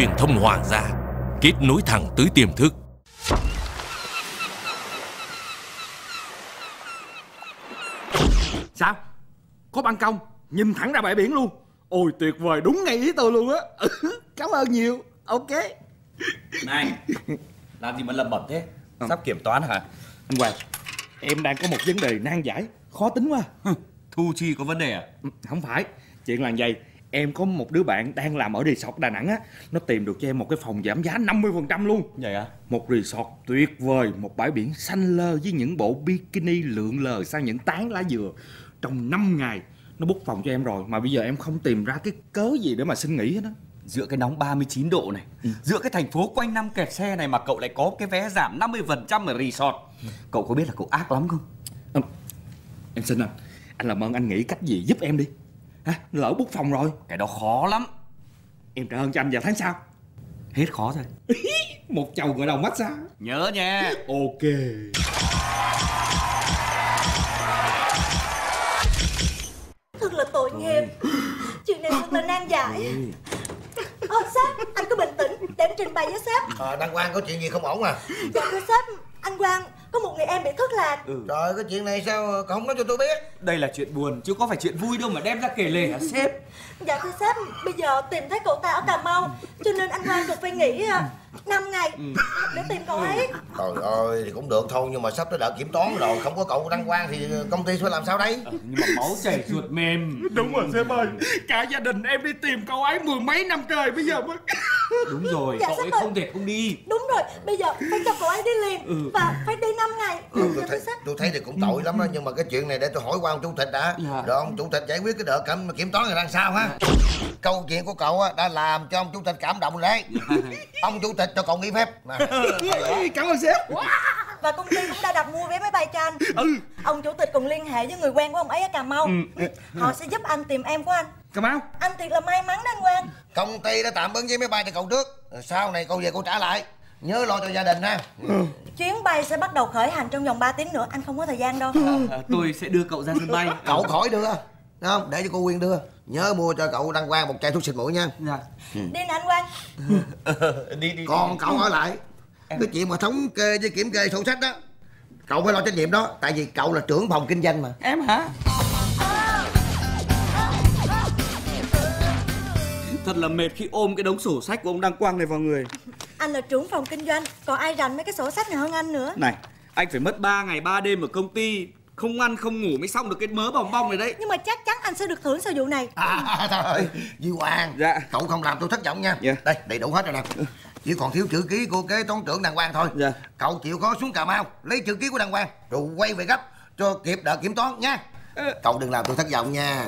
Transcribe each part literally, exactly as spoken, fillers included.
Truyền thông Hoàng gia, kết nối thẳng tới tiềm thức. Sao? Có ban công nhìn thẳng ra bãi biển luôn. Ôi tuyệt vời, đúng ngay ý tôi luôn á. Cảm ơn nhiều. Ok. Này, làm gì mà lẩm bẩm thế? Sắp kiểm toán hả? Anh Hoàng, em đang có một vấn đề nan giải, khó tính quá. Thu chi có vấn đề à? Không phải, chuyện là vậy. Em có một đứa bạn đang làm ở resort Đà Nẵng á. Nó tìm được cho em một cái phòng giảm giá năm mươi phần trăm luôn. Vậy à? Một resort tuyệt vời, một bãi biển xanh lơ với những bộ bikini lượn lờ sau những tán lá dừa. Trong năm ngày nó book phòng cho em rồi, mà bây giờ em không tìm ra cái cớ gì để mà xin nghỉ hết á. Giữa cái nóng ba mươi chín độ này, ừ. giữa cái thành phố quanh năm kẹt xe này mà cậu lại có cái vé giảm năm mươi phần trăm ở resort. ừ. Cậu có biết là cậu ác lắm không? À, em xin anh, anh làm ơn anh nghĩ cách gì giúp em đi. À, lỡ book phòng rồi. Cái đó khó lắm. Em trả ơn cho anh vào tháng sau. Hết khó rồi. Một chầu gội đầu massage. Nhớ nha. Ok. Thật là tội nghiệp. Chuyện này thật là nan giải. Ờ, sếp, anh cứ bình tĩnh để em trình bày với sếp. Ờ, Đăng Quang có chuyện gì không ổn à? Dạ thưa sếp, anh Quang có một người em bị thất lạc. ừ. Trời, cái chuyện này sao cậu không nói cho tôi biết? Đây là chuyện buồn chứ có phải chuyện vui đâu mà đem ra kể lể hả sếp? Dạ thưa sếp, bây giờ tìm thấy cậu ta ở Cà Mau, cho nên anh Quang được phải nghỉ năm ngày ừ. để tìm cậu ấy. Trời ơi, thì cũng được thôi, nhưng mà sắp tới đợt kiểm toán rồi, không có cậu Đăng Quang thì công ty sẽ làm sao đây? Ừ, nhưng mà máu chảy ruột mềm. Đúng rồi sếp ơi, cả gia đình em đi tìm cậu ấy mười mấy năm trời bây giờ mới. Đúng rồi, dạ, cậu ấy ơi. Không thể không đi. Đúng rồi, bây giờ phải cho cậu ấy đi liền ừ. và phải đi năm ngày. ừ, tôi, thấy, tôi thấy thì cũng tội lắm đó, nhưng mà cái chuyện này để tôi hỏi qua ông chủ tịch đã. Dạ. Rồi ông chủ tịch giải quyết cái đợt kiểm, kiểm toán này ra sao ha? Câu chuyện của cậu đã làm cho ông chủ tịch cảm động rồi đấy. Ông chủ tịch cho cậu nghỉ phép. Cảm ơn sếp. Và công ty cũng đã đặt mua vé máy bay cho anh. ừ. Ông chủ tịch còn liên hệ với người quen của ông ấy ở Cà Mau. ừ. Họ sẽ giúp anh tìm em của anh. Cà Mau? Anh thiệt là may mắn đó anh Quang. Công ty đã tạm ứng vé máy bay cho cậu trước, sau này cậu về cậu trả lại. Nhớ lo cho gia đình ha. ừ. Chuyến bay sẽ bắt đầu khởi hành trong vòng ba tiếng nữa, anh không có thời gian đâu. à, Tôi sẽ đưa cậu ra sân bay. Cậu khỏi đưa, đúng không? Để cho cô Quyên đưa. Nhớ mua cho cậu Đăng Quang một chai thuốc xịt mũi nha. Dạ. ừ. Đi nè anh Quang. đi, đi, Còn đi. cậu ở lại em... cái chuyện mà thống kê với kiểm kê sổ sách đó, cậu phải lo trách nhiệm đó, tại vì cậu là trưởng phòng kinh doanh mà. Em hả? Thật là mệt khi ôm cái đống sổ sách của ông Đăng Quang này vào người. Anh là trưởng phòng kinh doanh, còn ai rành mấy cái sổ sách này hơn anh nữa. Này, anh phải mất ba ngày ba đêm ở công ty, không ăn không ngủ mới xong được cái mớ bòng bong này đấy. Nhưng mà chắc chắn anh sẽ được thưởng sau vụ này. À thôi, Duy Hoàng. Dạ. Cậu không làm tôi thất vọng nha. Dạ. Đây, đầy đủ hết rồi nè. Chỉ còn thiếu chữ ký của kế toán trưởng Đăng Quang thôi. Dạ. Cậu chịu khó xuống Cà Mau lấy chữ ký của Đăng Quang rồi quay về gấp cho kịp đợt kiểm toán nha. ừ. Cậu đừng làm tôi thất vọng nha.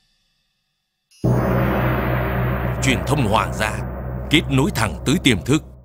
Truyền thông Hoàng gia, kết nối thẳng tới tiềm thức.